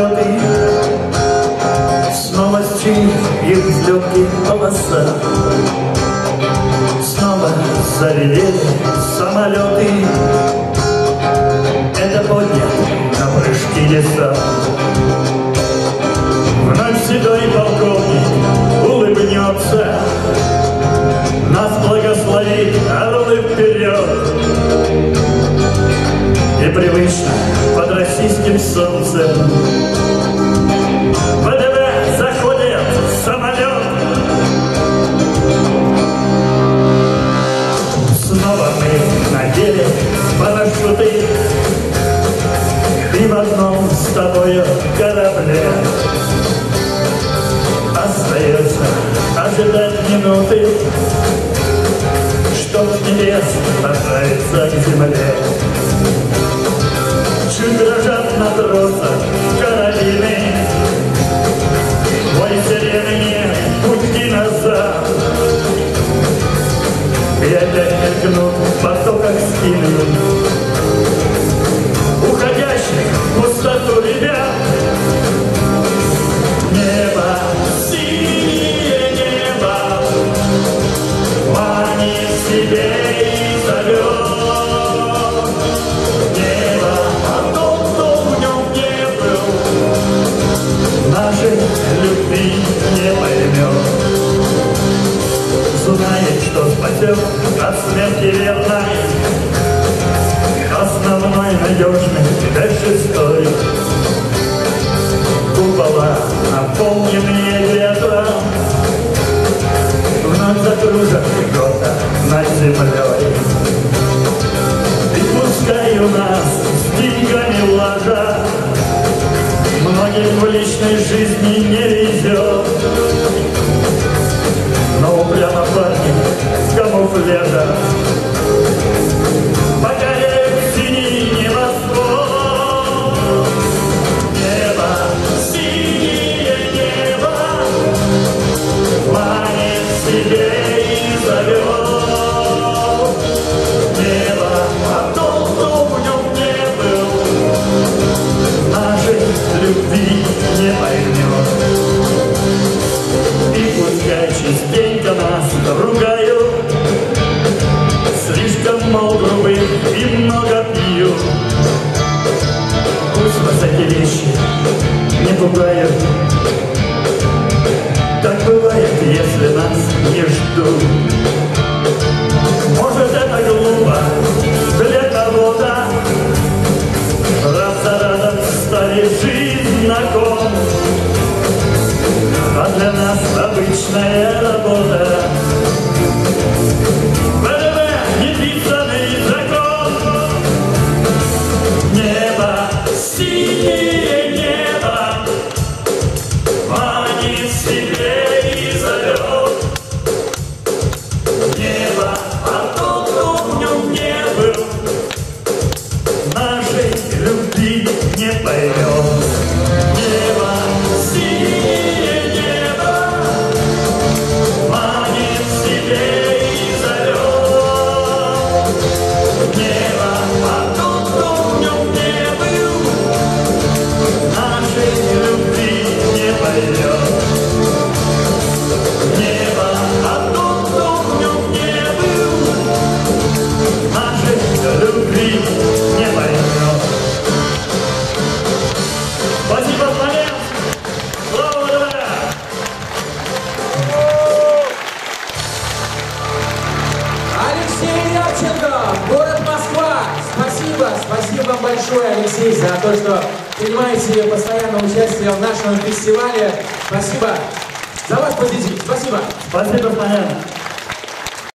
самолеты, снова чьи взлетки полоса. Снова заревели самолеты, это поднят на прыжки леса. Вновь седой полковник улыбнется, нас благословит орлы вперед. И привычно под российским солнцем ВДВ заходит самолет. Снова мы надели парашюты и в одном с тобою корабле. Остается ожидать минуты, чтоб с небес отправиться к земле. Чуть дрожат на тросах карабины, бой сирены нет пути назад. И опять мелькнут в потоках спины уходящих в пустоту ребят. Небо, синее небо, манит себе и зовет. Небо, а тот, кто в нем не был, нашей любви не поймет. Знает, что спасет от смерти верной, основной, надежный, опять шестой. Купола, наполненные ветром, вновь закружат где-то над землей. И пускай у нас с деньгами лажа, многим в личной жизни не везет, но упрямо парни с камуфляжа покоряют синий небосвод. Небо, синее небо, манит себе и зовет. Небо, а тот, кто в нем не был, нашей любви не поймет. И пускай частенько нас ругают, слишком, мол, грубы и много пьют. Пусть вас эти вещи не пугают. Так бывает, если нас не ждут. Может, это глупо для кого-то, раз за разом стали жизнь знаком. А для нас обычная работа. ВДВ неписанный закон. Небо, синее небо, манит себе и зовет. Небо, а тот, кто в нем не был, нашей любви не поймет. Небо, синее небо, манит себе и зовет. Небо, а тот, кто в нем не был, нашей любви не поймет. Небо, а тот, кто в нем не был, нашей любви не поймет. Спасибо, Смоленск! Слава ВДВ! Алексей Явченко, город Москва. Спасибо вам большое, Алексей, за то, что принимаете постоянное участие в нашем фестивале. Спасибо. За ваш позитив. Спасибо. Спасибо, Смоленск!